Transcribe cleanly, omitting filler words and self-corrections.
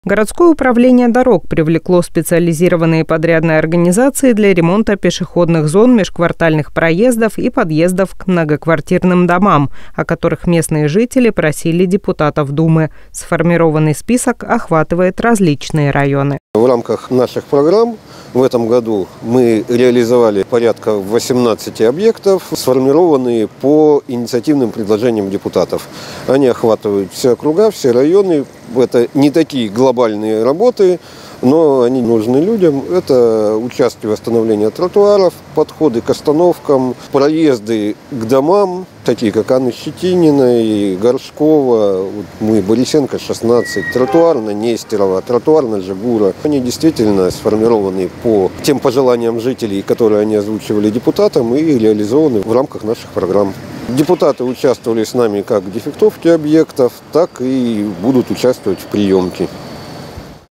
Городское управление дорог привлекло специализированные подрядные организации для ремонта пешеходных зон, межквартальных проездов и подъездов к многоквартирным домам, о которых местные жители просили депутатов Думы. Сформированный список охватывает различные районы. В рамках наших программ в этом году мы реализовали порядка 18 объектов, сформированные по инициативным предложениям депутатов. Они охватывают все округа, все районы. Это не такие глобальные работы, но они нужны людям. Это участки восстановления тротуаров, подходы к остановкам, проезды к домам, такие как Анны Щетининой, Горшкова, мы Борисенко, 16, тротуар на Нестерова, тротуар на Жигура. Они действительно сформированы по тем пожеланиям жителей, которые они озвучивали депутатам, и реализованы в рамках наших программ. Депутаты участвовали с нами как в дефектовке объектов, так и будут участвовать в приемке.